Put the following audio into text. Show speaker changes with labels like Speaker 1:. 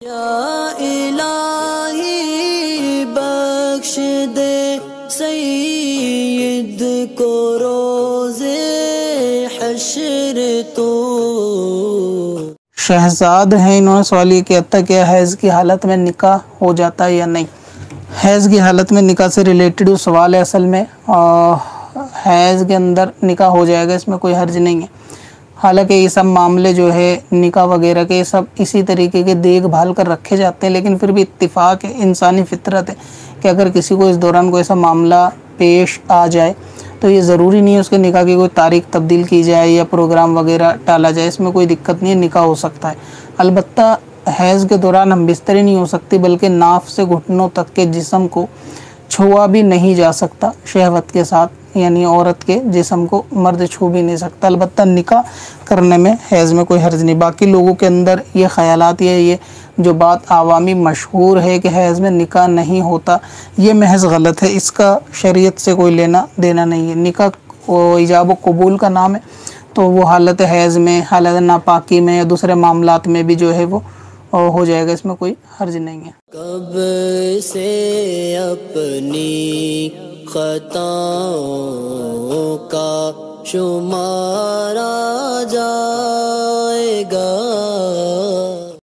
Speaker 1: یا الہی بخش دے سید کو روز حشر تو۔
Speaker 2: شہزاد ہیں، انہوں نے سوال یہ کیا تھا کہ حیض کی حالت میں نکاح ہو جاتا ہے یا نہیں۔ حیض کی حالت میں نکاح سے ریلیٹڈ سوال ہے اصل میں، حیض کے اندر نکاح ہو جائے گا، اس میں کوئی حرج نہیں ہے۔ حالانکہ یہ سب معاملے جو ہے نکاح وغیرہ کے سب اسی طریقے کے دیکھ بھال کر رکھے جاتے ہیں، لیکن پھر بھی اتفاق ہے، انسانی فطرت ہے کہ اگر کسی کو اس دوران کوئی ایسا معاملہ پیش آ جائے تو یہ ضروری نہیں ہے اس کے نکاح کی کوئی تاریخ تبدیل کی جائے یا پروگرام وغیرہ ٹالا جائے، اس میں کوئی دقت نہیں ہے، نکاح ہو سکتا ہے۔ البتہ حیض کے دوران ہم بستری نہیں ہو سکتی، بلکہ ناف سے گھٹنوں تک کے جسم کو چھوا بھی نہیں جا سکتا شہوت کے ساتھ، یعنی عورت کے جسم کو مرد چھو بھی نہیں سکتا۔ البتہ نکاح کرنے میں حیض میں کوئی حرج نہیں۔ باقی لوگوں کے اندر یہ خیالات، یہ جو بات عوامی مشہور ہے کہ حیض میں نکاح نہیں ہوتا، یہ محض غلط ہے، اس کا شریعت سے کوئی لینا دینا نہیں ہے۔ نکاح ایجاب و قبول کا نام ہے، تو وہ حالت حیض میں، حالت ناپاکی میں یا دوسرے معاملات میں بھی جو ہے وہ ہو جائے گا، اس میں کوئی حرج نہیں ہے۔
Speaker 1: کب سے اپنی خطاؤں کا شمارہ